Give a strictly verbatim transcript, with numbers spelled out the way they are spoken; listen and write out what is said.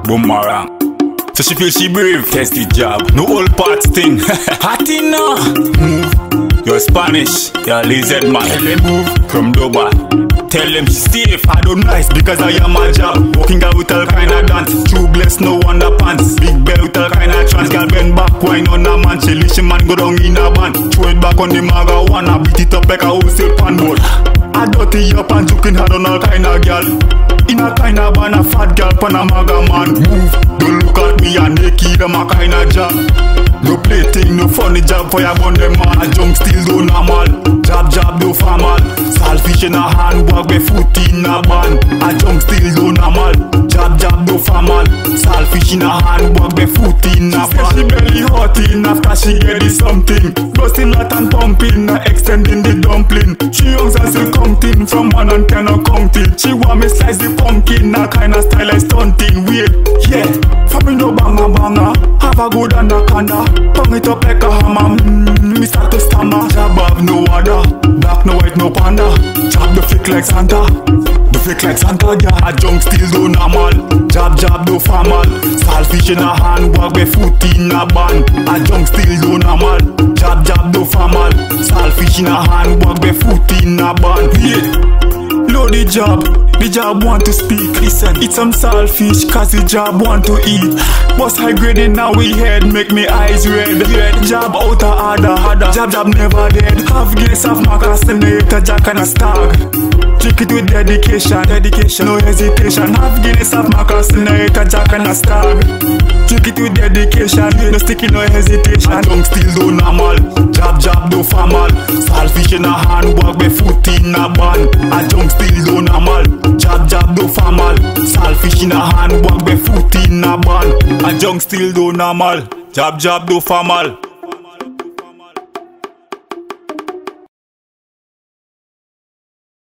boomerang. So she feel she brave, test the job, no old parts thing. Hot enough, move. You're Spanish, you're lizard man. Tell them move from Dubai. Tell them she safe, I don't nice because I am my job. Walking out with all kind of dance, true bless no underpants. Big bell with all kind of trance, girl bend back, wine on a man. She lish man go down in a band. Throw it back on the marijuana, beat it up like a wholesale pan board. I dirty up and joking hard on all kind of girl. In a kind of band, a fat girl pan a maga man. Move, don't look at me and naked, I'm a kind of job. No plaything, no funny job for your gun them man. A junk still do normal, job job do formal. Saltfish in a hand, walk with foot in a band. A junk still do normal, job job do formal. Saltfish in a hand, walk with foot in a band. She belly hot in after she get this something. Busting lot and pumping, uh, extending the dumpling. She youngs and still counting, from one and ten or counting. She want me slice the pumpkin, a kind of style like stunting. Wait, yeah, for me no banga banga, have a good anaconda. Pong it up like a hammer, mmm, me start to stammer. Job have no other, black no white no panda. Job the flick like Santa, the flick like Santa, yeah. A junk still do normal, job job do formal. Saltfish in a hand, walk with foot in a band. A junk still do normal, job job do formal. Saltfish in a hand, walk with foot in a band. Yeah. Load the job, the job want to speak. Listen, eat some saltfish, cause the job want to eat. Bust high grading now we head, make me eyes red. Red job out of order, harder. Job job never dead. Half gates of macasinator, jack and a stag. Drink it with dedication, dedication, no hesitation. Half Guinness of macasinator, jack and a stag. Drink it with dedication, no sticky, no hesitation. A junk still do normal, job job do formal. Saltfish in a hand, walk with foot in a band. A junk still do normal, job job do formal. Saltfish in a hand, walk with foot in a band. A junk still do normal, job job do formal.